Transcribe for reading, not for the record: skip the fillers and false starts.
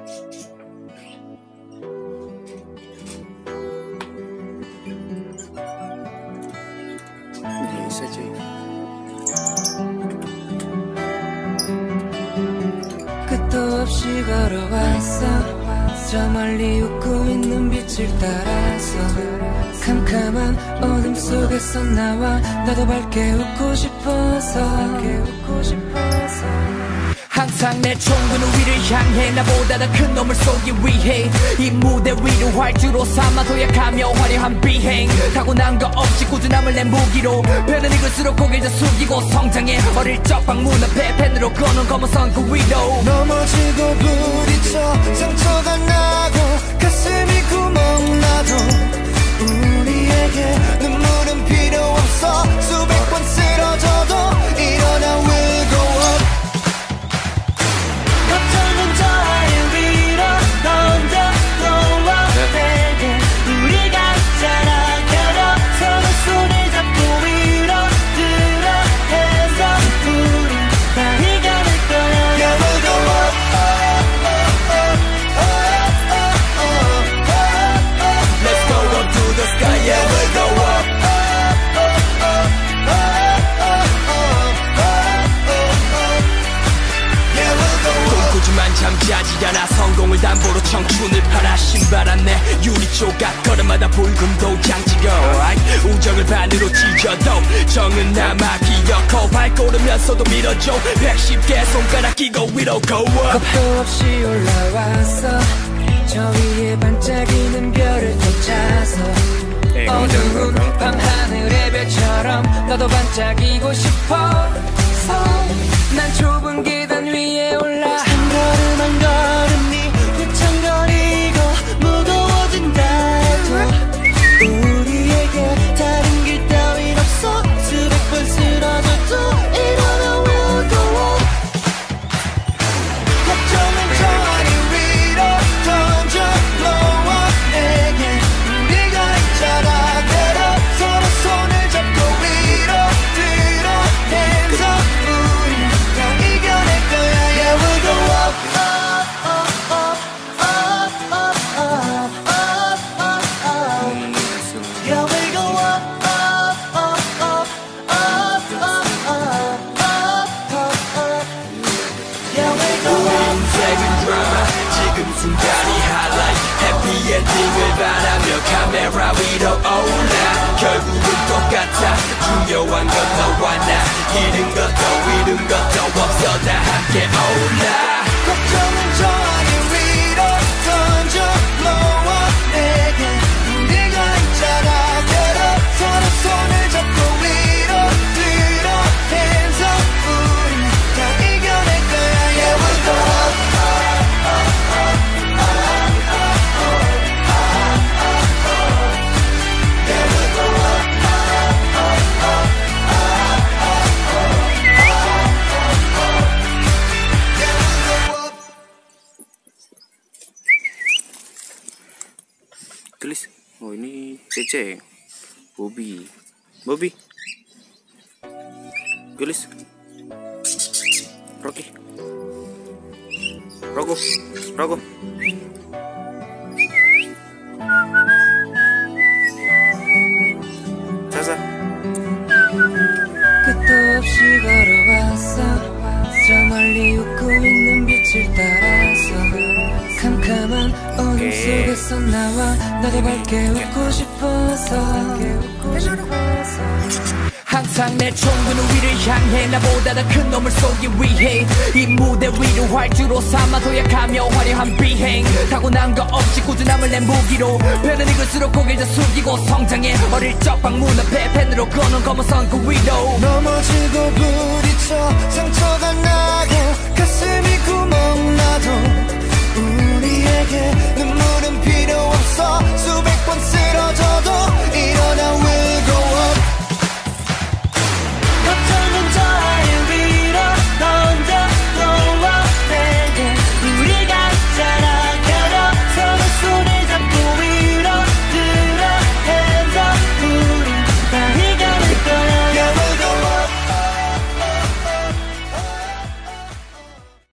끝도 없이 걸어왔어. 저 멀리 웃고 있는 빛을 따라서 캄캄한 어둠 속에서 나와 나도 밝게 웃고 싶어서 항상 내 총구는 위를 향해 나보다 더 큰 놈을 쏘기 위해 이 무대 위를 활주로 삼아 도약하며 화려한 비행 타고난 거 없이 꾸준함을 내 무기로 배는 익을수록 고개를 더 숙이고 성장해 어릴 적 방문 앞에 펜으로 거는 검은선 그 위로 넘어지고 부딪혀 상처가 나고 가슴이 구멍나도 우리에게 눈물은 필요 없어 수백 번 쓰러져도 일어나 we'll go up 걱정은 저 하늘 위로 던져 놓아 내게 우리가 있잖아 겨뤄 서로 손을 잡고 위로 들어 해서 우리 다 이겨낼 거야 Yeah we'll go up Let's go up to the sky Yeah we'll go up 꿈꾸지만 잠자지 않아 성공을 담보로 청춘을 팔아 신발 안내 유리 조각 걸음마다 붉은 도장지고 우정을 반으로 찢어도 정은 남아 기억하고 발걸으면서도 밀어줘 110개 손가락 끼고 위로 go up 겁도 없이 올라왔어 저 위에 반짝이는 별을 쫓아서 어두운 밤하늘의 별처럼 너도 반짝이고 싶어 난 좁은 계단 위에 올라 한 걸음 한 걸음이 휘청거리고 무거워진다 해도 우리에게 다른 길 따윈 없어 수백 번 쓰러져도 일어나 we'll go up 걱정은 저 하늘 위로 던져 놓아 내게 우리가 있잖아 내려 서로 손을 잡고 위로 들어 hands up 우리 다 이겨낼 거야 Yeah we'll go up Yeah we'll go up Yeah we'll go up 인생은 드라마 지금 순간이 highlight 해피 엔딩을 바라며 카메라 위로 올라 결국은 똑같아 중요한 건 너와 나 잃은 것도 잃은 것도 없어 다 함께 올라 걱정은 저 하늘 위로 던져 놓아 내게 우리가 있잖아 겨뤄 서로 손을 잡고 위로 들어 hands up 우리 다 이겨낼 거야 Yeah we'll go up Yeah we'll go up Yeah we'll go up Tulis. Oh ini Cece. Bobby. Tulis. Rocky. Rocco. 자자. 끝도 없이 걸어왔어 저 멀리 웃고 있는 빛을 따라서 캄캄한 어둠 속에서 나와 나도 밝게 웃고 싶어서 항상 내 총구는 위를 향해 나보다 더 큰 놈을 쏘기 위해 이 무대 위를 활주로 삼아 도약하며 화려한 비행 타고난 거 없이 꾸준함을 내 무기로 배는 익을수록 고개를 더 숙이고 성장해 어릴 적 방문 앞에 펜으로 거는 검은선 그 위로 넘어지고 부딪혀 상처가 나고